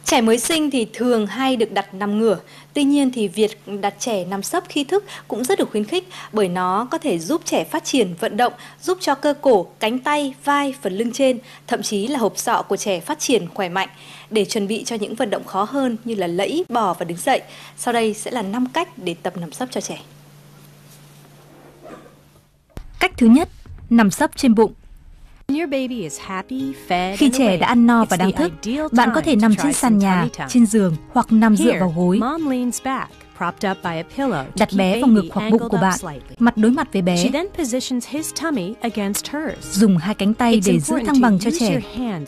Trẻ mới sinh thì thường hay được đặt nằm ngửa. Tuy nhiên thì việc đặt trẻ nằm sấp khi thức cũng rất được khuyến khích bởi nó có thể giúp trẻ phát triển vận động, giúp cho cơ cổ, cánh tay, vai, phần lưng trên, thậm chí là hộp sọ của trẻ phát triển khỏe mạnh. Để chuẩn bị cho những vận động khó hơn như là lẫy, bò và đứng dậy, sau đây sẽ là 5 cách để tập nằm sấp cho trẻ. Cách thứ nhất, nằm sấp trên bụng. Khi trẻ đã ăn no và đang thức, bạn có thể nằm trên sàn nhà, trên giường hoặc nằm dựa vào gối. Đặt bé vào ngực hoặc bụng của bạn, mặt đối mặt với bé. Dùng hai cánh tay để giữ thăng bằng cho trẻ.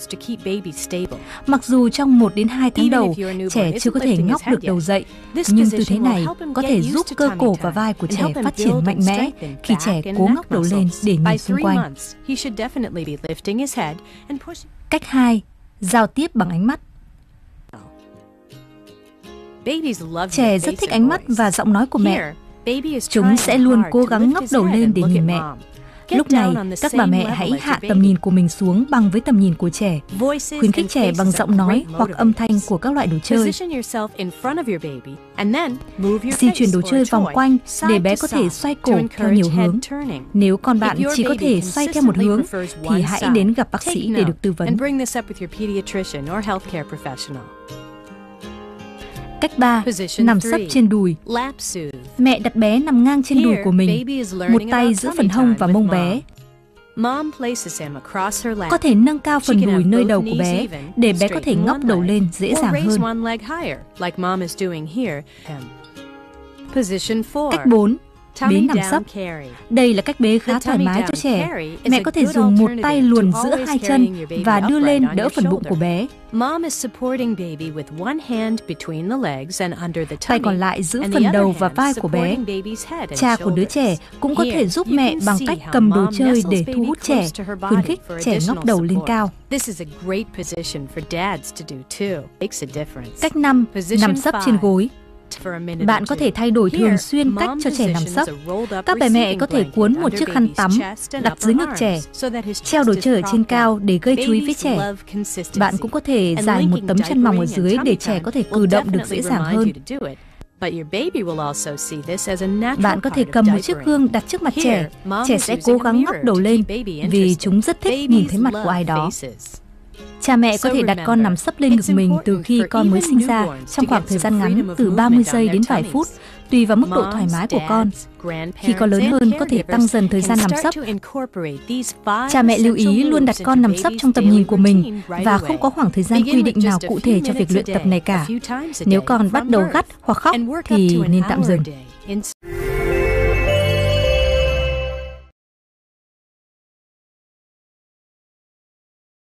Mặc dù trong 1 đến 2 tháng đầu, trẻ chưa có thể ngóc được đầu dậy, nhưng tư thế này có thể giúp cơ cổ và vai của trẻ phát triển mạnh mẽ khi trẻ cố ngóc đầu lên để nhìn xung quanh. Cách 2. Giao tiếp bằng ánh mắt. Trẻ rất thích ánh mắt và giọng nói của mẹ. Chúng sẽ luôn cố gắng ngóc đầu lên để nhìn mẹ. Lúc này, các bà mẹ hãy hạ tầm nhìn của mình xuống bằng với tầm nhìn của trẻ. Khuyến khích trẻ bằng giọng nói hoặc âm thanh của các loại đồ chơi. Di chuyển đồ chơi vòng quanh để bé có thể xoay cổ theo nhiều hướng. Nếu con bạn chỉ có thể xoay theo một hướng, thì hãy đến gặp bác sĩ để được tư vấn. Cách 3. Nằm sấp trên đùi. Mẹ đặt bé nằm ngang trên đùi của mình, một tay giữ phần hông và mông bé. Có thể nâng cao phần đùi nơi đầu của bé để bé có thể ngóc đầu lên dễ dàng hơn. Cách 4. Bế nằm sấp. Đây là cách bế khá thoải mái cho trẻ. Mẹ có thể dùng một tay luồn giữa hai chân và đưa lên đỡ phần bụng của bé. Tay còn lại giữ phần đầu và vai của bé. Cha của đứa trẻ cũng có thể giúp mẹ bằng cách cầm đồ chơi để thu hút trẻ, khuyến khích trẻ ngóc đầu lên cao. Cách 5. Nằm sấp trên gối. Bạn có thể thay đổi thường xuyên cách cho trẻ nằm sấp. Các bà mẹ có thể cuốn một chiếc khăn tắm đặt dưới ngực trẻ, treo đồ chơi ở trên cao để gây chú ý với trẻ. Bạn cũng có thể trải một tấm chăn mỏng ở dưới để trẻ có thể cử động được dễ dàng hơn. Bạn có thể cầm một chiếc gương đặt trước mặt trẻ. Trẻ sẽ cố gắng ngóc đầu lên vì chúng rất thích nhìn thấy mặt của ai đó. Cha mẹ có thể đặt con nằm sấp lên ngực mình từ khi con mới sinh ra trong khoảng thời gian ngắn từ 30 giây đến vài phút, tùy vào mức độ thoải mái của con. Khi con lớn hơn, có thể tăng dần thời gian nằm sấp. Cha mẹ lưu ý luôn đặt con nằm sấp trong tầm nhìn của mình và không có khoảng thời gian quy định nào cụ thể cho việc luyện tập này cả. Nếu con bắt đầu gắt hoặc khóc thì nên tạm dừng.